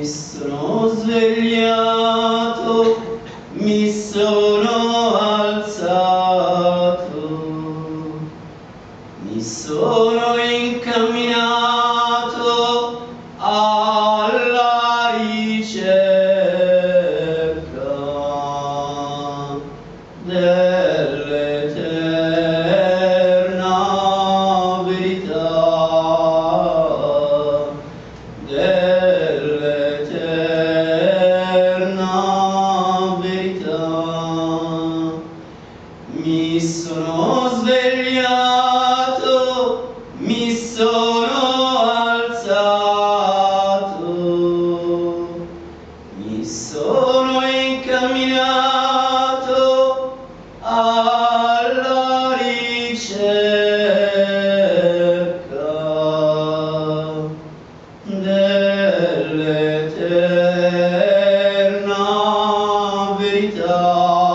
Mi sono svegliato, mi sono alzato, mi sono incamminato alla ricerca dell'eterna verità, dell'eterna verità. Mi sono svegliato, mi sono alzato, mi sono incamminato alla ricerca dell'eterna verità,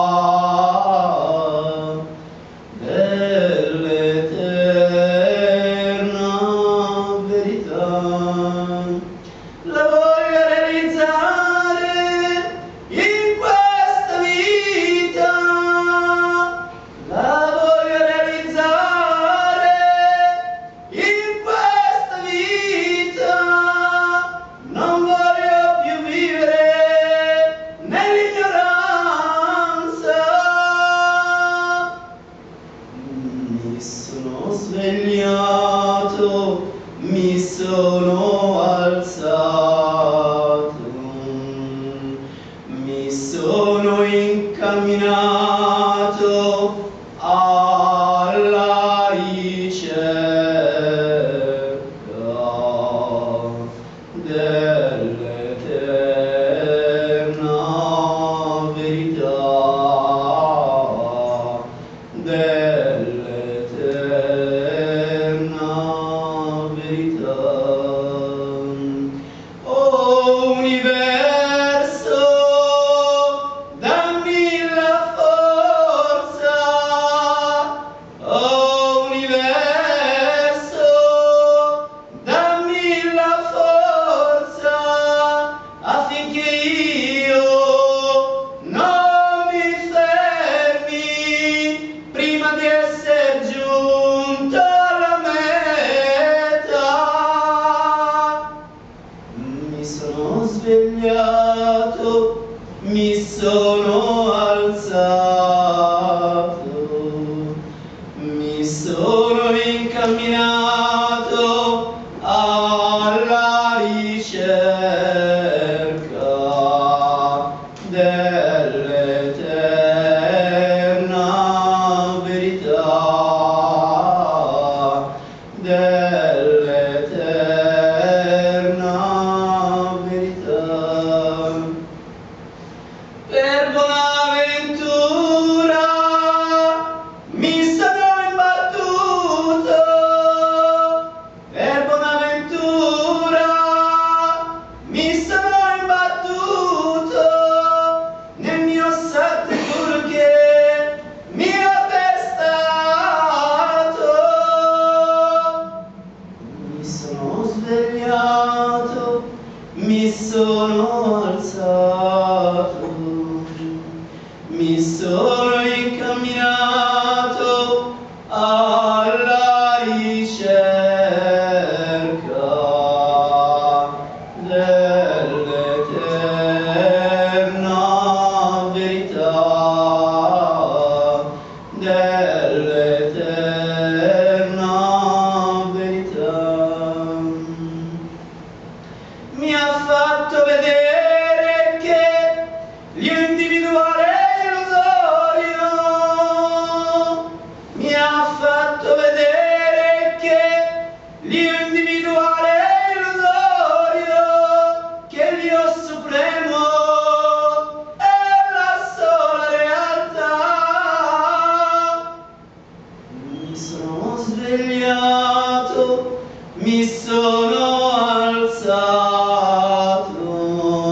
dell'eterna verità. La voglio realizzare in questa vita, la voglio realizzare in questa vita. Non voglio più vivere nell'ignoranza. Mi sono svegliato, mi sono alzato, mi sono incamminato alla ricerca dell'eterna verità, dell'eterna verità. Oh universo, dammi la forza. Oh universo, dammi la forza affinché io non mi fermi prima di essere giunto alla meta. Mi sono svegliato, mi sono alzato, mi sono incamminato alla ricerca dell'eterna verità, dell'eterna verità. Per Bonaventura mi sono imbattuto, per Bonaventura mi sono imbattuto nel mio Satguru che mi ha pestato. Mi sono svegliato, mi sono alzato, mi sono incamminato alla ricerca dell'eterna verità, dell'eterna verità. Mi ha fatto vedere che l'individuale è illusorio, mi ha fatto vedere che l'individuale è illusorio, che il Dio supremo è la sola realtà. Mi sono svegliato, mi sono alzato,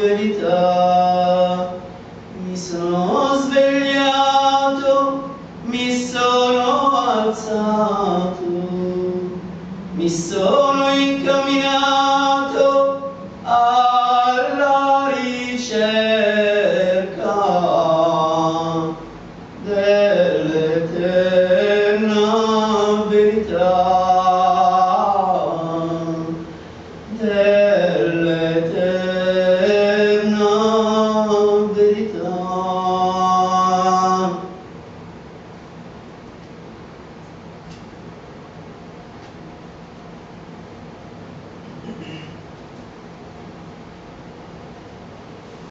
verità.